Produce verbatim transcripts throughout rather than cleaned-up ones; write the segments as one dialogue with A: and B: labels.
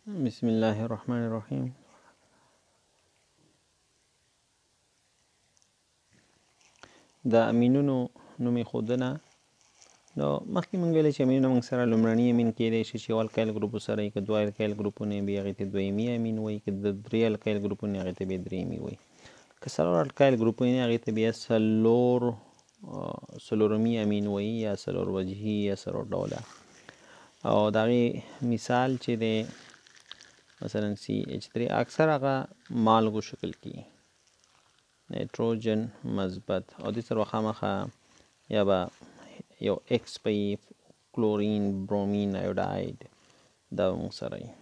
A: بسم الله الرحمن الرحیم. د امینونو نومې ښودنه. نو مخکې مونږ ویلې چې امینونه مونږ سره لومړني امین کېدای شي چې یو الکایل ګروپ سره وي، که دوه الکایل ګروپونه وي هغې ته دویمي امین وایي، که د درې الکایل ګروپونه هغې ته بیا درېیمي وایي، که څلور الکایل ګروپونه هغې ته بیا څلور څلورمي امین وایي یا څلور وجهي یا څلور ډوله. او د هغې مثال چې دی مثلا سی ایچ درې اکثر هغه مالګو شکل کې نایتروجن مثبت او دې سره خامخا یا به یو ایکس په کلورین برومین ایوډاید دا موږ سره وي.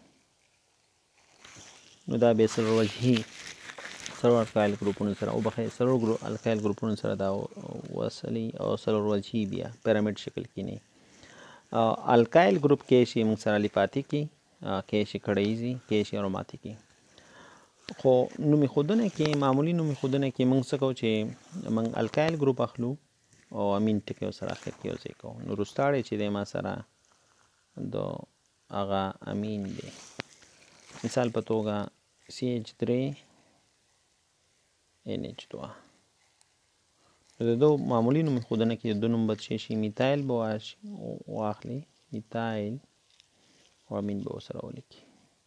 A: نو دا بیا څلور وجهي څلور الکایل ګروپونو سره وبخښئ څلور الکایل ګروپونو سره دا وصلي او څلور وجهي بیا پیرامید شکل کې نه. الکایل ګروپ کې شي موږ سره لیپاتیک کې کې شي کړیزي کې شي اروماتیک. خو نومې ښودنه کې معمولی نومې ښودنه کې موږ څه کوو چې موږ الکایل ګروپ اخلو او امین ټکی ورسره اخر کې یوځای کوو. نو وروستاړی چې دی ما سره د هغه امین دی. مثال په توګه سی ایچ درې این ایچ دوه. د دو معمولی نومې ښودنه کې د دو نوم به څه شي میتایل به واخلي میتایل او امین به ورسره ولیکي.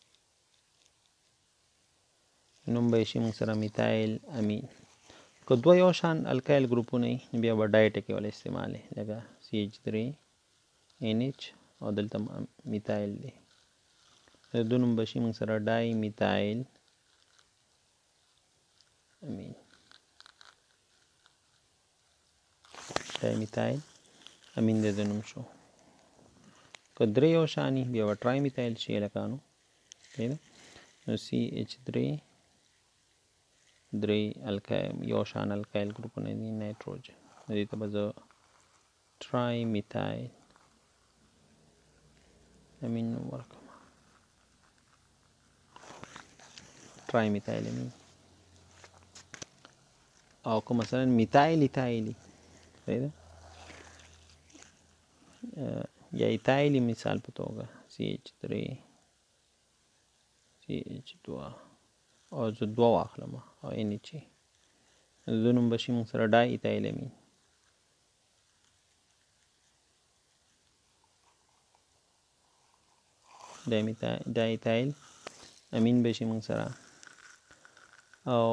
A: نوم به یې شي موږ سره میتایل امین. که دوه یو شان الکایل ګروپونه وي نو بیا به ډای ټکی والا استعمال دی لکه سی ایچ درې این ایچ او دلته میتایل دی. د دو نوم به شي موږ سره ډای میتایل امین. ډای میتایل امین د دو نوم شو. که درې یو شان وي بیا به ټرای میتایل شي هلکانو. نو سی ایچ درې درې الکایل یو شان الکایل ګروپونه دي نایتروجن. دې ته به زه ټرای میتایل امین نوم ورکړم. ټرای میتایل امین. او که مثلا میتایل ایتایلي یا ایتایلي مثال په توګه سی ایچ درې سی ایچ دوه او زه دوه واخلم او این ایچ د دو نوم به شي موږ سره ډای ایتایل امین. ډای ایتایل امین به شي موږ سره. او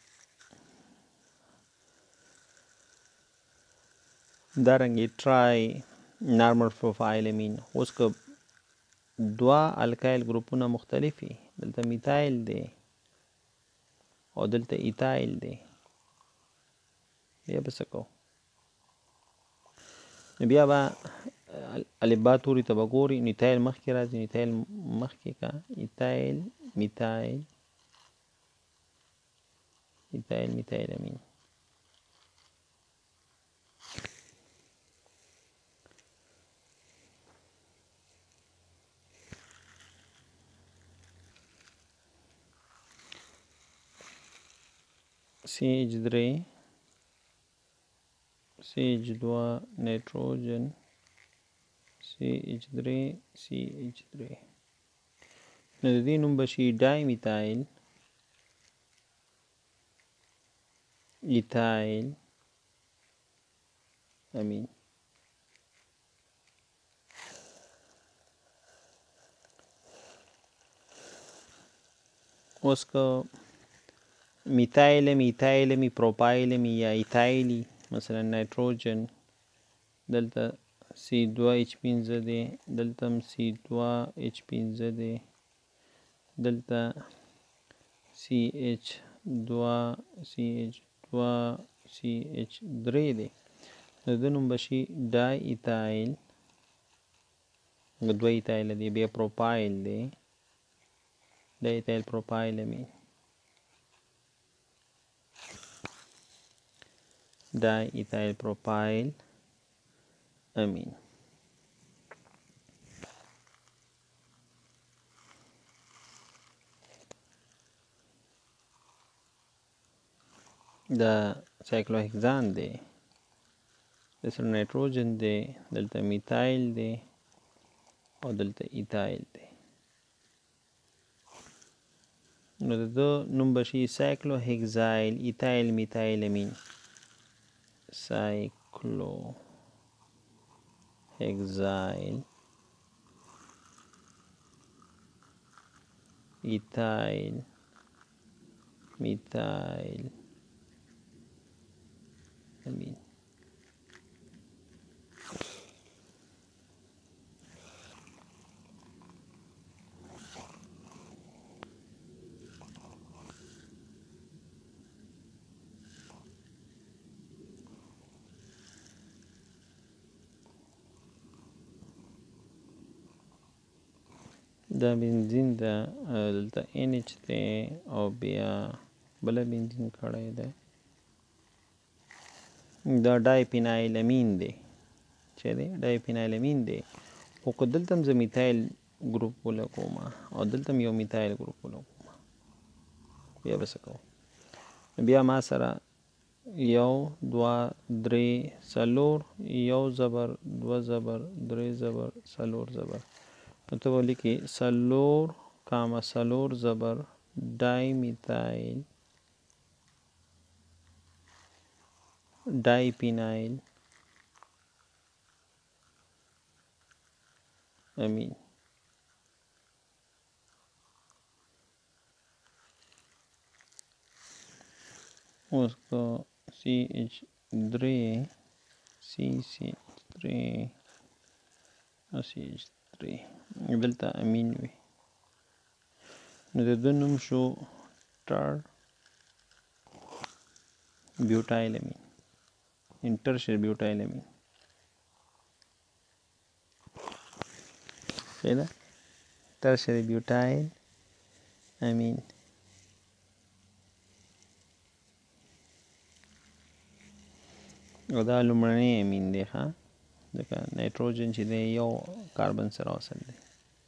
A: دارنګې ټرای نارمل پروفایل امین. اوس که دوه الکایل ګروپونه مختلف وي دلته میتایل دی او دلته ایتایل دی بیا به څه کوو؟ نو بیا به الفبا توري ته به ګوري نو ایتایل مخکې راځي نو ایتایل مخکې که ایتایل میتایل ایتایل میتایل امین. سی ایچ درې سی ایچ دوه نایتروجن سی ایچ درې سی ایچ درې. نو د دې نوم به شي ډای میتایل ایتایل امین. اوس که میتایل می ایتایل می پروپایل می یا ایتایلی مثلا نایتروجن دلته سی دوه ایچ پنځه دی دلته هم سی دوه ایچ پنځه دی دلته سی ایچ دوه سی ایچ دوه سی ایچ درې دی. د دې نوم به شي ډای ایتایل دوه ایتایل دی بیا پروپایل دی ډای ایتایل پروپایل امین. ډای ایتایل پروپایل امین. دا سایکلوهکسان دی دلته نایتروجن دی دلته میتایل دی او دلته ایتایل دی. نو د ده نوم به شي سایکلو هیګزایل ایتایل میتایل امین. سایکلو هیګزایل ایتایل میتایل امین. دا بنزین ده دلته ان ایچ دی او بیا بله بنزین کړی دی دا ډای پینایل امین دی چې دی ډای پینایل امین دی خو که دلته هم زه میتایل ګروپ ولګوم او دلته هم یو میتایل ګروپ ولګوم بیا به څه کوم بیا ما سره یو دوه درې څلور یو زبر دوه زبر درې زبر څلور زبر نو ته به ولیکې څلور کاما څلور زبر ډای میتایل ډای پینایل امین. اوس که سی ایچ درې سی سی درې او سی ایچ درې دلته امین وي نو د ده نوم شو ټر بیوټایل امین انټرشر بیوټایل امین. صحیح ده ترشر بیوټایل امین. او دا لومړنی امین دی ښه ځکه نایتروجن چې دی یو کاربن سره وصل دی.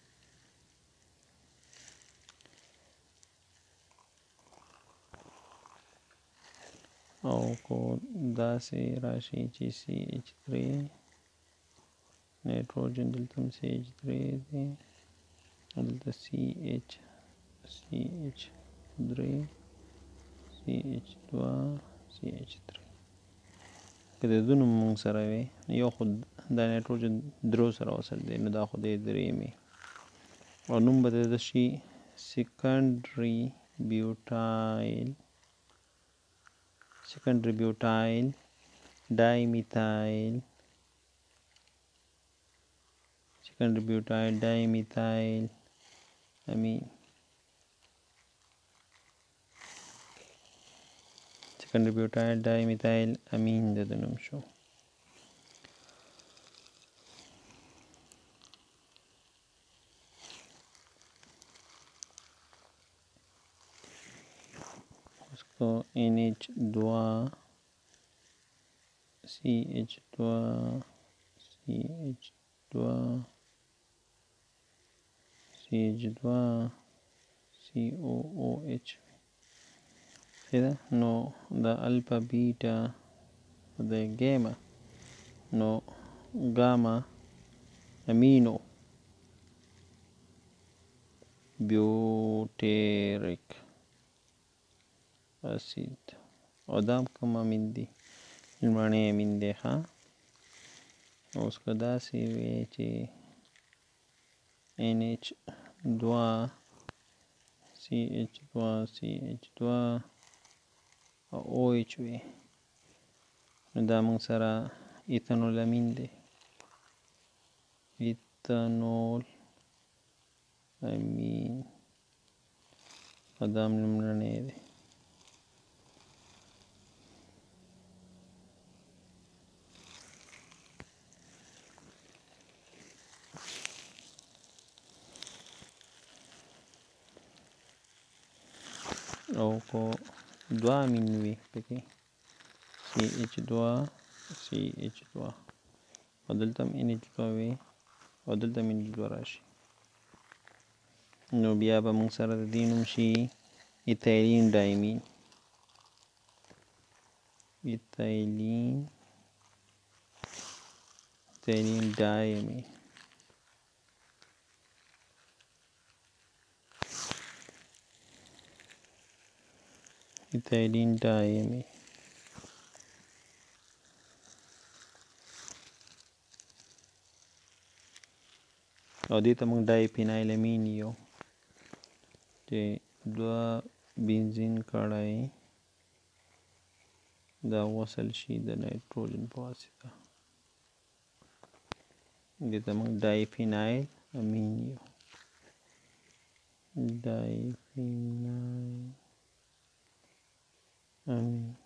A: او کو داسې راشي چې سی ایچ درې نایتروجن دلته هم سی ایچ درې دی دلته سی ایچ سی ایچ درې سی ایچ دوه سی ایچ درې که د دوه نوم مونږ سره وي یو خو دا نایتروجن درو سره وصل دی نو دا خو دی درېیمې او نوم به د ده شي سیکنډري بیوټایل secondary butyl dimethyl secondary butyl dimethyl amine secondary butyl dimethyl amine د نوم شو. उसको N H दुआ C H दुआ C H दुआ C H दुआ सी ओ O H كده نو دا الفا بيتا دا جاما نو جاما امينو بيوتيريك اسيد او دام کوم امین دی لمړنی امین دی ښه اوس که داسې وی چې ان ایچ دوه سی ایچ دوه سی ایچ دوه او او ایچ وی نو دا موږ سره ایتانول امین دی ایتانول امین او دا هم لمړنی دی. او کو دوه امین وي پکې سی ایچ دوه سی ایچ دوه او دلته هم ان ایچ دوه وي او دلته هم ان ایچ دوه راشي نو بیا به موږ سره د دې نوم شي ایتایلین ډایمین ایتایلین ایتایلین ډایمین. ایتایلین ډایمي او دې ته موږ ډای فینایل امین یو چې دوه بنزین کړای دا وصل شي د نایتروجن په واسطه دې ته موږ ډای فینایل امین یو ډای فینایل امین